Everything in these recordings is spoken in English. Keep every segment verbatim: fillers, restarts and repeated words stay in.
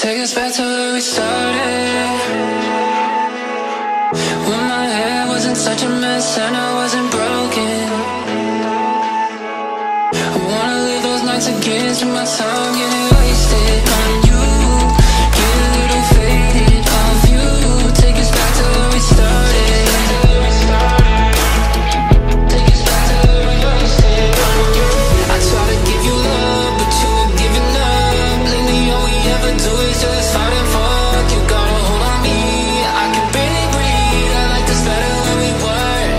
Take us back to where we started, when my head wasn't such a mess and I wasn't broken. I wanna live those nights again, spend my time getting wasted on you, get a little faded off you. Take us back to where we started, take us back to where we wasted on you. I try to give you love, but you were giving up. Lately all we ever do is just fight and fuck. You got a hold on me, I can barely breathe. I like this better when we were.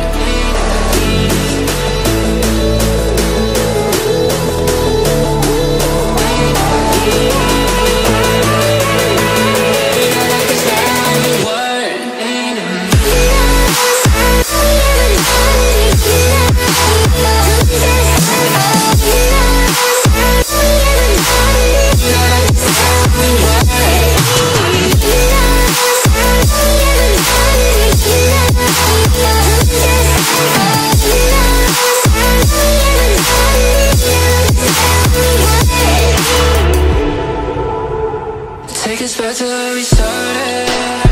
Take us back to where we started,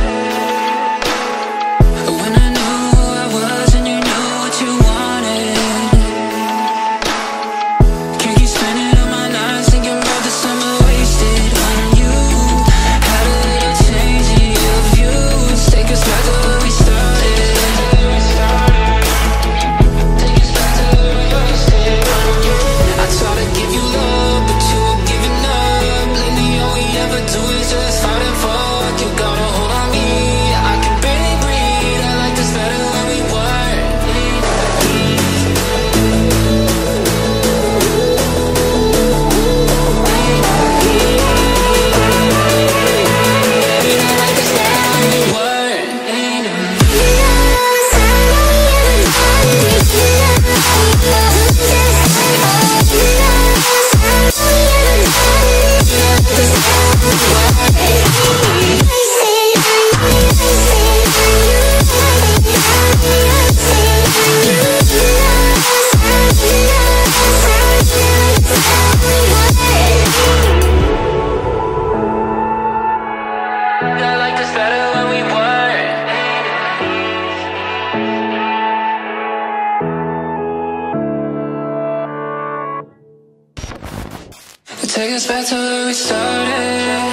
when I knew who I was and you knew what you wanted. Can't keep spending all my nights thinking about the summer wasted on you. Had a little change in your views. Take us back to where we started, take us back to where we wasted on you. I try to give you love, but you were giving up. Lately all we ever do is just fight and fuck. You got a hold on me, I can barely breathe. I like this better when we were. I like this better when we were. Take us back to where we started,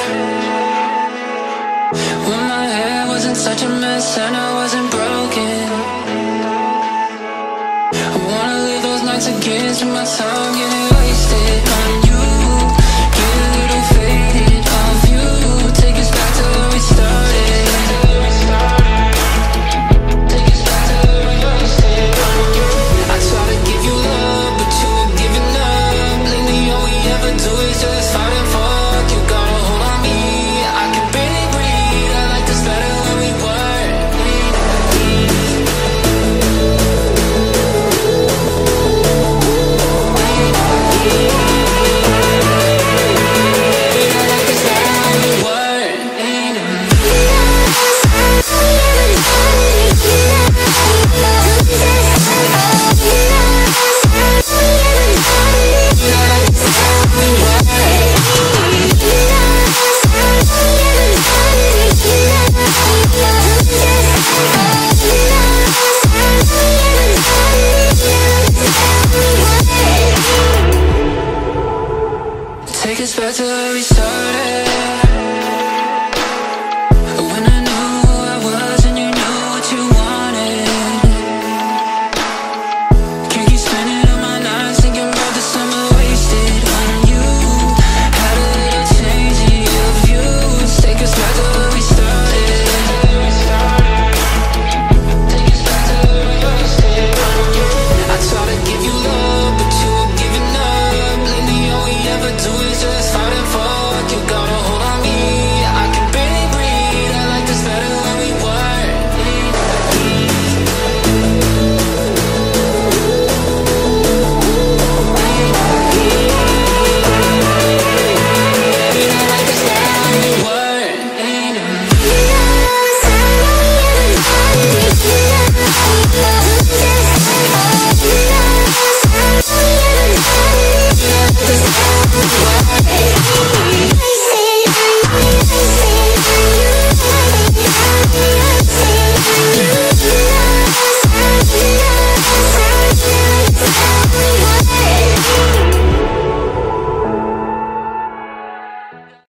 when my head wasn't such a mess and I wasn't broken. I wanna live those nights again, spend my time getting